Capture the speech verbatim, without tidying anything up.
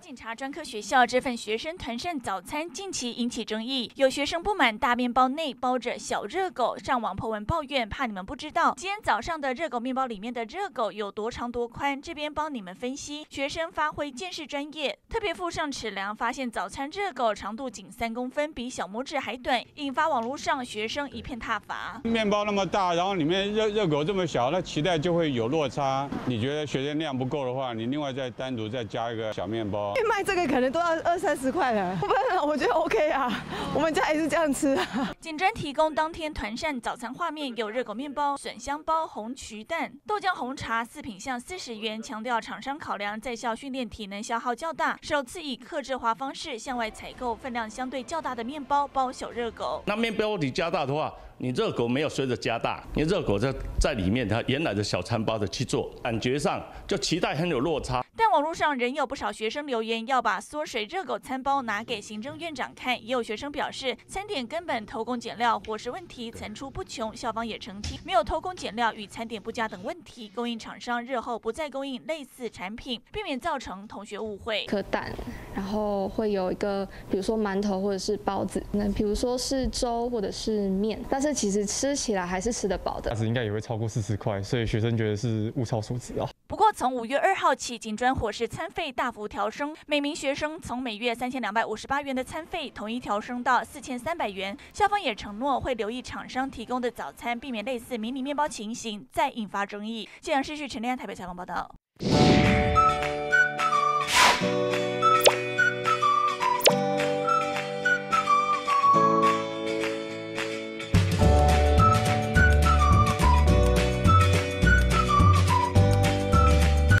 警察专科学校这份学生团膳早餐近期引起争议，有学生不满大面包内包着小热狗，上网po文抱怨，怕你们不知道今天早上的热狗面包里面的热狗有多长多宽，这边帮你们分析。学生发挥见识专业，特别附上尺量，发现早餐热狗长度仅三公分，比小拇指还短，引发网络上学生一片挞伐。 面包那么大，然后里面热热狗这么小，那期待就会有落差。你觉得学生量不够的话，你另外再单独再加一个小面包。 卖这个可能都要二三十块了，不然我觉得 OK 啊，我们家也是这样吃啊。 警专提供当天团膳早餐画面有热狗面包、笋香包、红曲蛋、豆浆红茶四品项四十元，强调厂商考量在校训练体能消耗较大，首次以客制化方式向外采购分量相对较大的面包包小热狗。 那面包你加大的话，你热狗没有随着加大，你热狗在在里面，它原来的小餐包的去做，感觉上就期待很有落差。 但网络上仍有不少学生留言要把缩水热狗餐包拿给行政院长看，也有学生表示餐点根本偷工减料伙食问题层出不穷，校方也澄清没有偷工减料与餐点不佳等问题，供应厂商日后不再供应类似产品，避免造成同学误会。 颗蛋，然后会有一个比如说馒头或者是包子，那比如说是粥或者是面，但是其实吃起来还是吃得饱的， 价值应该也会超过四十块，所以学生觉得是物超所值啊。 不过，从五月二号起，警专伙食餐费大幅调升，每名学生从每月三千两百五十八元的餐费，统一调升到四千三百元。校方也承诺会留意厂商提供的早餐，避免类似迷你面包情形再引发争议。记者施旭陈亮台北采访报道。